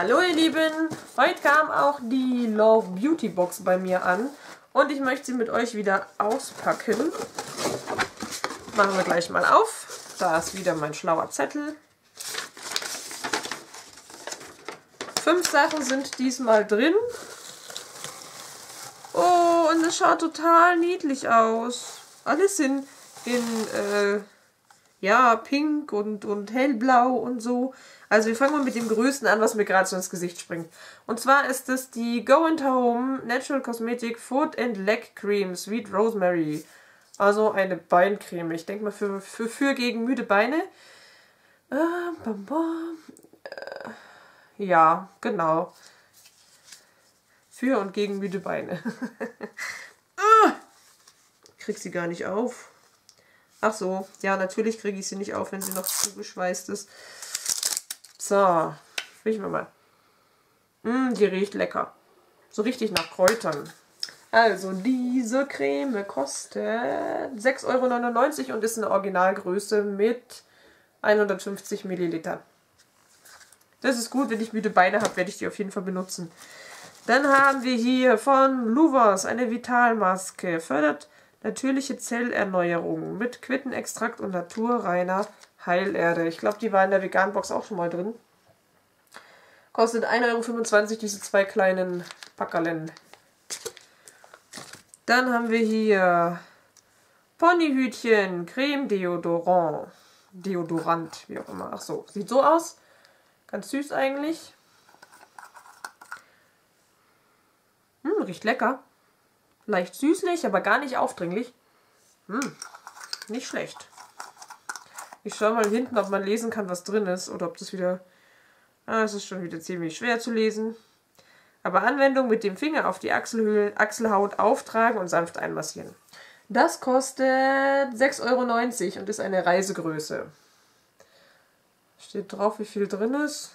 Hallo ihr Lieben, heute kam auch die Love Beauty Box bei mir an und ich möchte sie mit euch wieder auspacken. Machen wir gleich mal auf. Da ist wieder mein schlauer Zettel. 5 Sachen sind diesmal drin. Oh, und es schaut total niedlich aus. Alles in ja, pink und hellblau und so. Also wir fangen mal mit dem Größten an, was mir gerade so ins Gesicht springt. Und zwar ist es die Go & Home Natural Cosmetic Foot and Leg Cream Sweet Rosemary. Also eine Beincreme. Ich denke mal für gegen müde Beine. Ja, genau. Für und gegen müde Beine. Ich krieg sie gar nicht auf. Ach so, ja, natürlich kriege ich sie nicht auf, wenn sie noch zugeschweißt ist. So, riechen wir mal. Die riecht lecker. So richtig nach Kräutern. Also, diese Creme kostet 6,99 € und ist eine Originalgröße mit 150 Milliliter. Das ist gut, wenn ich müde Beine habe, werde ich die auf jeden Fall benutzen. Dann haben wir hier von Luvers eine Vitalmaske. Fördert natürliche Zellerneuerung mit Quittenextrakt und naturreiner Heilerde. Ich glaube, die war in der Vegan-Box auch schon mal drin. Kostet 1,25 € diese 2 kleinen Packerlen. Dann haben wir hier Ponyhütchen Creme Deodorant. Deodorant, wie auch immer. Ach so, sieht so aus. Ganz süß eigentlich. Riecht lecker. Leicht süßlich, aber gar nicht aufdringlich. Nicht schlecht. Ich schaue mal hinten, ob man lesen kann, was drin ist. Oder ob das wieder... es ist schon wieder ziemlich schwer zu lesen. Aber Anwendung mit dem Finger auf die Achselhaut auftragen und sanft einmassieren. Das kostet 6,90 € und ist eine Reisegröße. Steht drauf, wie viel drin ist.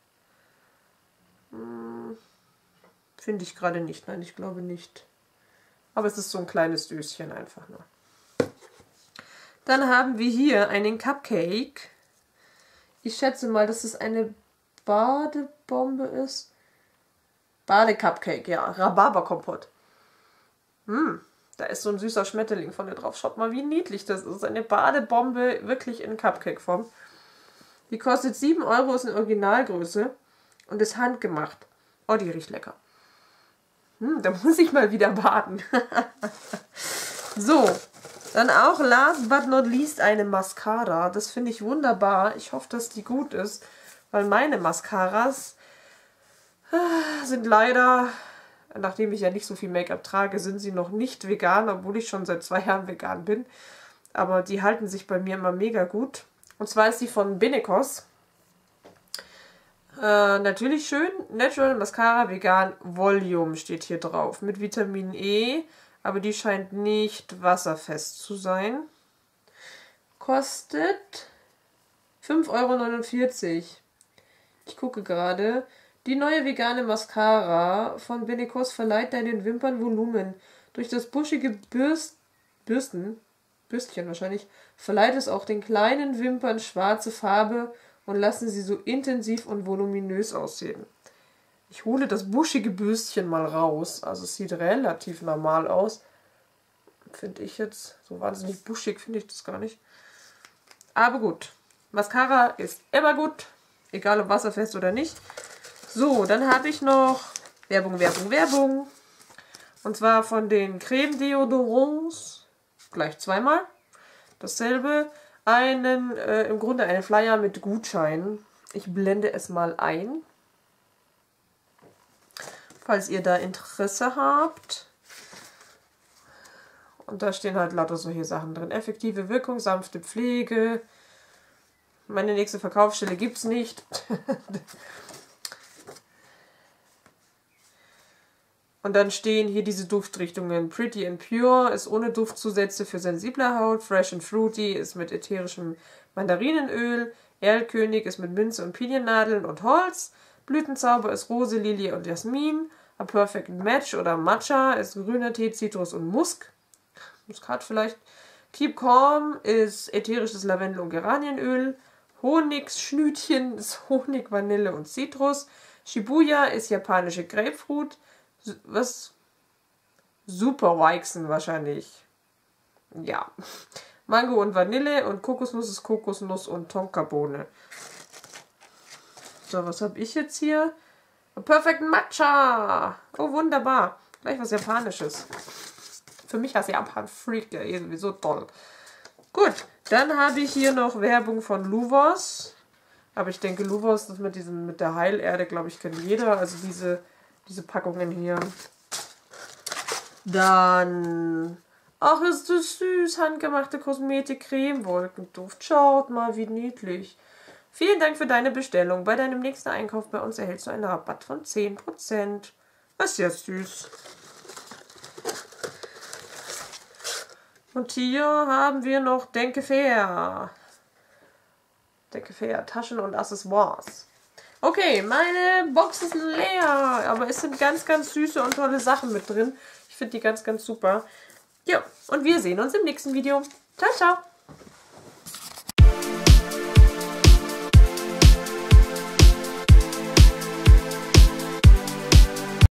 Finde ich gerade nicht. Nein, ich glaube nicht. Aber es ist so ein kleines Döschen einfach nur. Dann haben wir hier einen Cupcake. Ich schätze mal, dass es eine Badebombe ist. Badecupcake, ja. Rhabarberkompott. Da ist so ein süßer Schmetterling von dir drauf. Schaut mal, wie niedlich das ist. Eine Badebombe wirklich in Cupcake-Form. Die kostet 7 €, ist eine Originalgröße und ist handgemacht. Oh, die riecht lecker. Da muss ich mal wieder baden. So, dann auch last but not least eine Mascara. Das finde ich wunderbar. Ich hoffe, dass die gut ist, weil meine Mascaras sind leider, nachdem ich ja nicht so viel Make-up trage, sind sie noch nicht vegan, obwohl ich schon seit 2 Jahren vegan bin. Aber die halten sich bei mir immer mega gut. Und zwar ist die von Benecos. Natürlich schön. Natural Mascara Vegan Volume steht hier drauf. Mit Vitamin E. Aber die scheint nicht wasserfest zu sein. Kostet 5,49 €. Ich gucke gerade. Die neue vegane Mascara von Benecos verleiht deinen Wimpern Volumen. Durch das buschige Bürstchen wahrscheinlich, verleiht es auch den kleinen Wimpern schwarze Farbe und lassen sie so intensiv und voluminös aussehen. Ich hole das buschige Bürstchen mal raus. Also es sieht relativ normal aus. Finde ich jetzt. So wahnsinnig buschig finde ich das gar nicht. Aber gut. Mascara ist immer gut. Egal ob wasserfest oder nicht. So, dann habe ich noch Werbung. Und zwar von den Creme Deodorants. Gleich zweimal. Dasselbe. Im Grunde einen Flyer mit Gutscheinen. Ich blende es mal ein. Falls ihr da Interesse habt. Und da stehen halt lauter solche Sachen drin. Effektive Wirkung, sanfte Pflege. Meine nächste Verkaufsstelle gibt es nicht. Und dann stehen hier diese Duftrichtungen. Pretty and Pure ist ohne Duftzusätze für sensible Haut. Fresh and Fruity ist mit ätherischem Mandarinenöl. Erlkönig ist mit Minze und Piniennadeln und Holz. Blütenzauber ist Rose, Lilie und Jasmin. A Perfect Match oder Matcha ist grüner Tee, Zitrus und Muskat vielleicht. Keep Calm ist ätherisches Lavendel und Geranienöl. Honigschnütchen ist Honig, Vanille und Zitrus. Shibuya ist japanische Grapefruit. Was? Super Weizen wahrscheinlich. Ja. Mango und Vanille und Kokosnuss ist Kokosnuss und Tonkabohne. So, was habe ich jetzt hier? Perfect Matcha. Oh, wunderbar. Gleich was Japanisches. Für mich als Japan-Freak ja irgendwie so toll. Gut, dann habe ich hier noch Werbung von Luvos. Aber ich denke, Luvos, das mit der Heilerde, glaube ich, kennt jeder. Also diese Packungen hier. Dann, ach, ist das süß, handgemachte Kosmetik-Creme, Wolkenduft. Schaut mal, wie niedlich. Vielen Dank für deine Bestellung. Bei deinem nächsten Einkauf bei uns erhältst du einen Rabatt von 10%. Das ist ja süß. Und hier haben wir noch Denke Fair. Denke Fair, Taschen und Accessoires. Okay, meine Box ist leer, aber es sind ganz, ganz süße und tolle Sachen mit drin. Ich finde die ganz, ganz super. Ja, und wir sehen uns im nächsten Video. Ciao, ciao.